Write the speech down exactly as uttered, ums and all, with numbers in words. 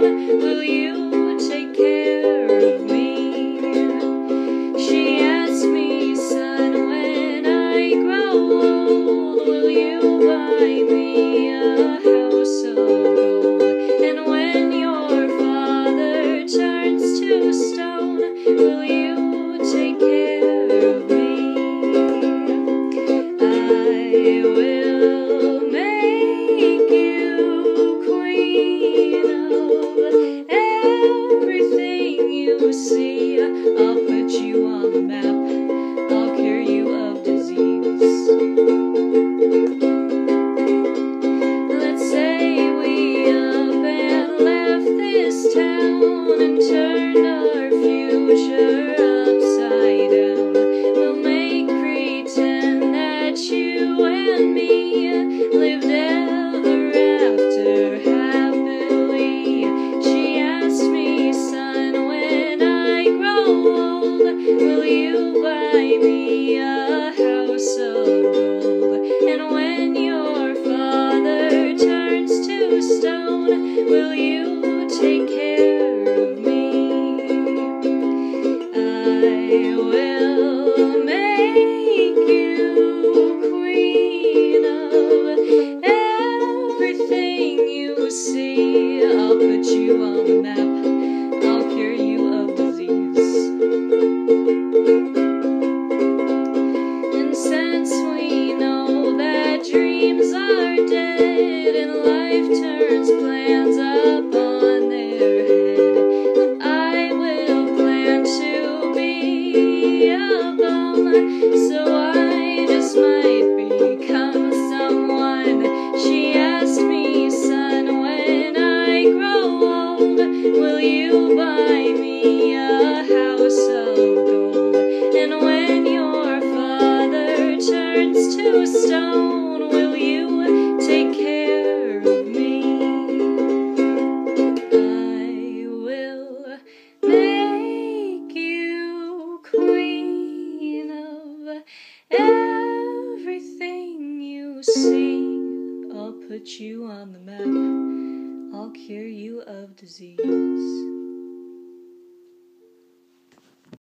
will you take care of me? She asked me, son, when I grow old, will you buy me a house of gold? And when your father turns to stone, will you take care of me? I will make you queen of everything you see. I'll put you on the map, I'll cure you of disease. Let's say we up and left this town and turned our future upside down. We'll make pretend that you and me lived ever after happily. She asked me, son, when I grow old, will you buy me a house of gold? And when your father turns to stone, will you take care of me? I will make you queen of everything you see. I'll put you on the map, I'll cure you of disease. And since we know that dreams are dead and life turns plans up on their head, I will plan to be a bum, so I just might become someone. She asked me, son, when I grow old, will you buy me a house of gold? And when your father turns to stone, will you take care of me? I will make you queen of everything you see. I'll put you on the map, I'll cure you of disease.